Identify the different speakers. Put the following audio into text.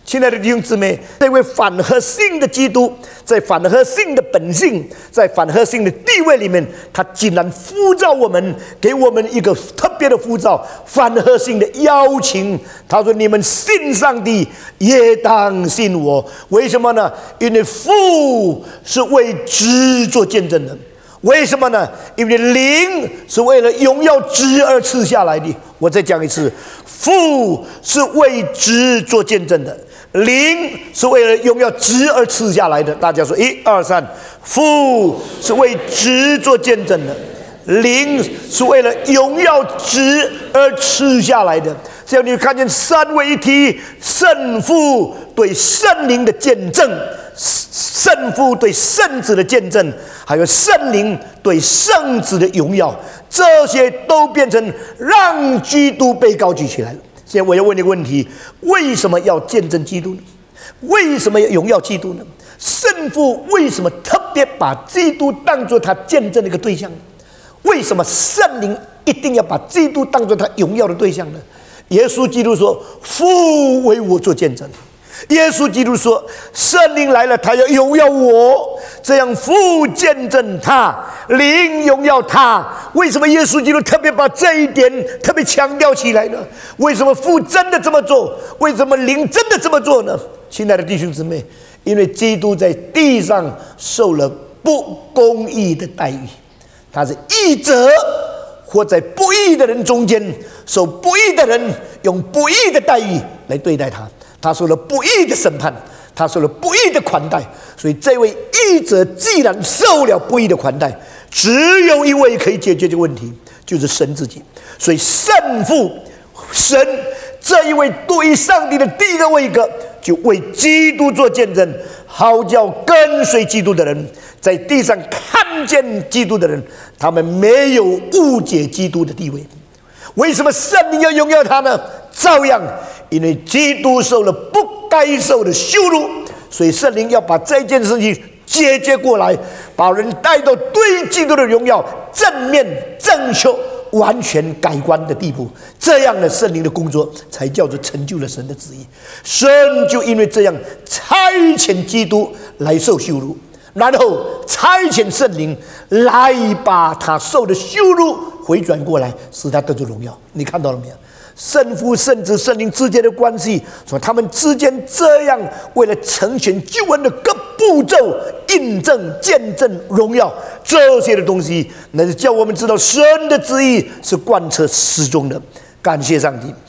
Speaker 1: 亲爱的弟兄姊妹，这位反核性的基督，在反核性的本性，在反核性的地位里面，他竟然呼召我们，给我们一个特别的呼召，反核性的邀请。他说：“你们信上帝，也当信我。为什么呢？因为父是为子做见证的。为什么呢？因为灵是为了荣耀子而赐下来的。我再讲一次，父是为子做见证的。”灵是为了荣耀子而赐下来的，大家说1、2、3，父是为子做见证的，灵是为了荣耀子而赐下来的。这样你看见三位一体，圣父对圣灵的见证，圣父对圣子的见证，还有圣灵对圣子的荣耀，这些都变成让基督被高举起来了。现在我要问你一个问题：为什么要见证基督呢？为什么要荣耀基督呢？圣父为什么特别把基督当作他见证的一个对象呢？为什么圣灵一定要把基督当作他荣耀的对象呢？耶稣基督说：“父为我做见证。”耶稣基督说：“圣灵来了，他要荣耀我，这样父见证他，灵荣耀他。”为什么耶稣基督特别把这一点特别强调起来呢？为什么父真的这么做？为什么灵真的这么做呢？亲爱的弟兄姊妹，因为基督在地上受了不公义的待遇，他是义者，活在不义的人中间，受不义的人用不义的待遇来对待他。他受了不义的审判，他受了不义的款待，所以这位义者既然受了不义的款待，只有一位可以解决这个问题，就是神自己。所以圣父神这一位对上帝的第一个位格，就为基督做见证，好叫跟随基督的人，在地上看见基督的人，他们没有误解基督的地位。为什么圣灵要荣耀他呢？照样，因为基督受了不该受的羞辱，所以圣灵要把这件事情解决过来，把人带到对基督的荣耀正面正确完全改观的地步。这样的圣灵的工作才叫做成就了神的旨意。神就因为这样差遣基督来受羞辱，然后差遣圣灵来把他受的羞辱回转过来，使他得着荣耀。你看到了没有？圣父、圣子、圣灵之间的关系，说他们之间这样为了成全救恩的各步骤、印证、见证、荣耀这些的东西，那是叫我们知道神的旨意是贯彻始终的。感谢上帝。